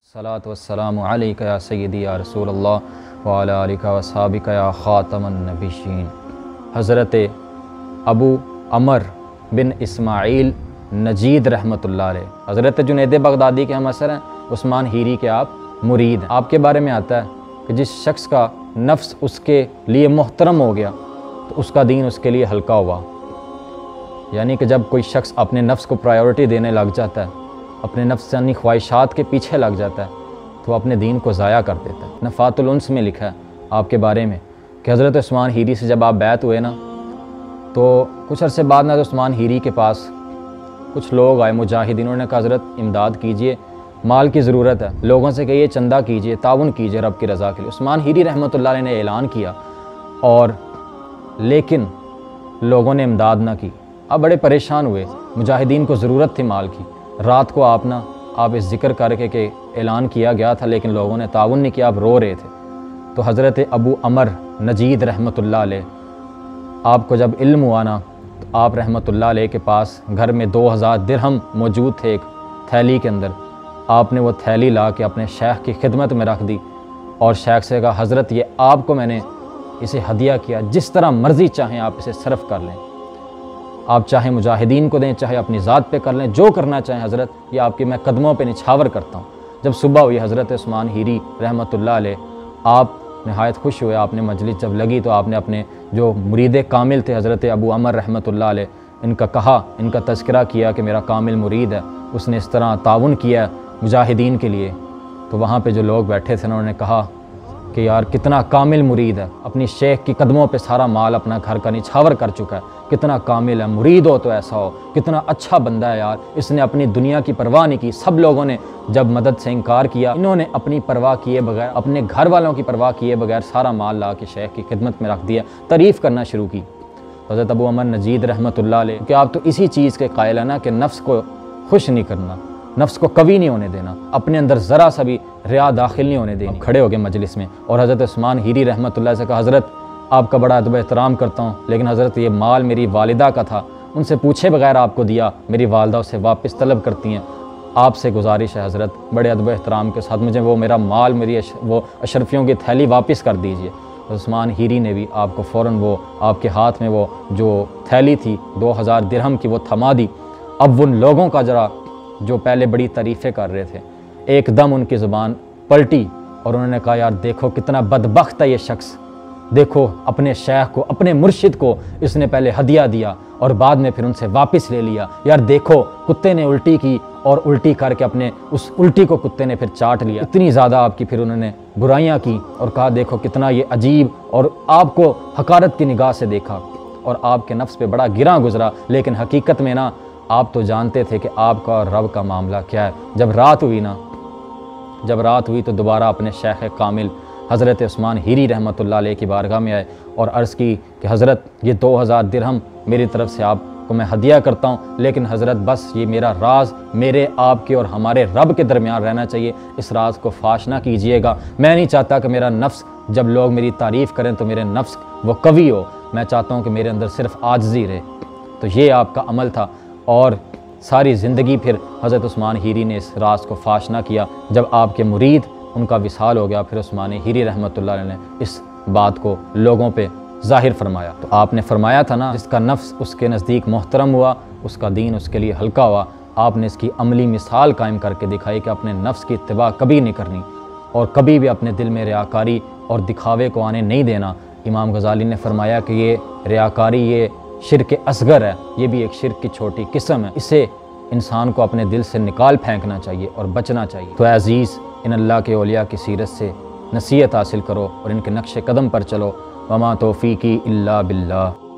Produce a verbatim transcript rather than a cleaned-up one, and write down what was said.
सलात वस्सलाम अलैका या सय्यदी या रसूल अल्लाह व अला आलिका व सहाबिका या ख़ातमन नबिय्यीन। हज़रत अबू अमर बिन इस्माइल नजीद रहमतुल्लाह अलैह, हज़रत जुनैद बगदादी के हम असर हैं, उस्मान हीरी के आप मुरीद हैं। आपके बारे में आता है कि जिस शख्स का नफ्स उसके लिए मोहतरम हो गया तो उसका दीन उसके लिए हल्का हुआ। यानी कि जब कोई शख्स अपने नफ्स को प्रायोरिटी देने लग जाता है, अपने नफ्सानी ख्वाहिशात के पीछे लग जाता है, तो अपने दीन को ज़ाया कर देता है। नफ़ातुल उन्स में लिखा है आपके बारे में कि हज़रत उस्मान हीरी से जब आप बैत हुए ना, तो कुछ अरसे बाद ना उस्मान हीरी के पास कुछ लोग आए मुजाहिदीन, उन्होंने कहा हज़रत इमदाद कीजिए, माल की ज़रूरत है, लोगों से कहिए चंदा कीजिए, ताउन कीजिए रब की रज़ा के लिए। उस्मान हीरी रहमतुल्लाह अलैह ने ऐलान किया, और लेकिन लोगों ने इमदाद ना की। अब बड़े परेशान हुए, मुजाहिदीन को ज़रूरत थी माल की। रात को आप ना आप इस जिक्र करके कि ऐलान किया गया था लेकिन लोगों ने ताउन नहीं किया, आप रो रहे थे। तो हज़रत अबू अमर नजीद रहमतुल्लाह अलैह, आपको जब इल्म हुआ ना, तो आप रहमतुल्लाह अलैह के पास घर में दो हज़ार दिरहम मौजूद थे एक थैली के अंदर। आपने वो थैली ला के अपने शेख की खिदमत में रख दी और शेख से कहा, हज़रत ये आपको मैंने इसे हदिया किया, जिस तरह मर्ज़ी चाहें आप इसे सर्फ कर लें, आप चाहे मुजाहिदीन को दें, चाहे अपनी ज़ात पे कर लें, जो करना चाहें हज़रत, ये आपके मैं कदमों पे निछावर करता हूँ। जब सुबह हुई, हज़रत उस्मान हीरी रहमतुल्लाह अलैह आप नहायत खुश हुए। आपने मजलिस जब लगी तो आपने अपने जो मुरीद कामिल थे हज़रत अबू अमर रहमतुल्लाह अलैह, इनका कहा, इनका तज़किरा किया कि मेरा कामिल मुरीद है, उसने इस तरह ताउन किया मुजाहिदीन के लिए। तो वहाँ पे जो लोग बैठे थे उन्होंने कहा कि यार कितना कामिल मुरीद है, अपनी शेख की कदमों पे सारा माल अपना घर का निछावर कर चुका है, कितना कामिल है, मुरीद हो तो ऐसा हो, कितना अच्छा बंदा है यार, इसने अपनी दुनिया की परवाह नहीं की। सब लोगों ने जब मदद से इनकार किया, इन्होंने अपनी परवाह किए बगैर, अपने घर वालों की परवाह किए बगैर सारा माल ला के शेख की खिदमत में रख दिया, तारीफ़ करना शुरू की। हज़रत अबू अमर नजीद रहमतुल्लाह अलैह कि आप तो इसी चीज़ के कायल है ना कि नफ्स को खुश नहीं करना, नफ्स को कभी नहीं होने देना, अपने अंदर ज़रा सा भी रिया दाखिल नहीं होने देनी। खड़े हो गए मजलिस में और हज़रत उस्मान हीरी रहमतुल्लाह से कहा, हज़रत आपका बड़ा अदब एहतराम करता हूँ, लेकिन हज़रत ये माल मेरी वालिदा का था, उनसे पूछे बगैर आपको दिया, मेरी वालिदा उसे वापस तलब करती हैं, आपसे गुजारिश है हज़रत बड़े अदब एहतराम के साथ मुझे वो मेरा माल, मेरी अश, वो अशरफियों की थैली वापस कर दीजिए। उस्मान हीरी ने भी आपको फ़ौरन वो आपके हाथ में वो जो थैली थी दो हज़ार दिरहम की वो थमा दी। अब उन लोगों का ज़रा जो पहले बड़ी तारीफ़ें कर रहे थे, एकदम उनकी ज़ुबान पलटी और उन्होंने कहा, यार देखो कितना बदबख्त है ये शख्स, देखो अपने शेख को, अपने मुर्शिद को इसने पहले हदिया दिया और बाद में फिर उनसे वापस ले लिया। यार देखो कुत्ते ने उल्टी की और उल्टी करके अपने उस उल्टी को कुत्ते ने फिर चाट लिया। इतनी ज़्यादा आपकी फिर उन्होंने बुराइयां की और कहा देखो कितना ये अजीब, और आपको हकारत की निगाह से देखा और आपके नफ्स पे बड़ा गिरा गुजरा। लेकिन हकीकत में ना आप तो जानते थे कि आपका और रब का मामला क्या है। जब रात हुई ना, जब रात हुई तो दोबारा अपने शेख कामिल हज़रत उस्मान हीरी रहमतुल्लाह अलैह की बारगाह में आए और अर्ज़ की कि हज़रत ये दो हज़ार दिरहम मेरी तरफ से आपको मैं हदिया करता हूँ, लेकिन हज़रत बस ये मेरा राज मेरे आपके और हमारे रब के दरमियान रहना चाहिए, इस राज को फाश ना कीजिएगा। मैं नहीं चाहता कि मेरा नफ्स, जब लोग मेरी तारीफ़ करें तो मेरे नफ्स वो कवी हो, मैं चाहता हूँ कि मेरे अंदर सिर्फ आजिज़ी रहे। तो ये आपका अमल था और सारी ज़िंदगी फिर हज़रत उस्मान हीरी ने इस राज को फाश ना किया। जब आपके मुरीद उनका विसाल हो गया, फिर उस्मान हीरी रहमतुल्लाह अलैह ने इस बात को लोगों पे ज़ाहिर फरमाया। तो आपने फरमाया था ना, जिसका नफ्स उसके नज़दीक मोहतरम हुआ उसका दीन उसके लिए हल्का हुआ। आपने इसकी अमली मिसाल कायम करके दिखाई कि अपने नफ्स की इत्तिबा कभी नहीं करनी और कभी भी अपने दिल में रियाकारी और दिखावे को आने नहीं देना। इमाम गज़ाली ने फरमाया कि ये रियाकारी, ये शिर्क असगर है, ये भी एक शिर्क की छोटी किस्म है, इसे इंसान को अपने दिल से निकाल फेंकना चाहिए और बचना चाहिए। तो अज़ीज़, इन अल्लाह के औलिया की सीरत से नसीहत हासिल करो और इनके नक्श कदम पर चलो। वमा तौफ़ीक़ी इल्ला बिल्लाह।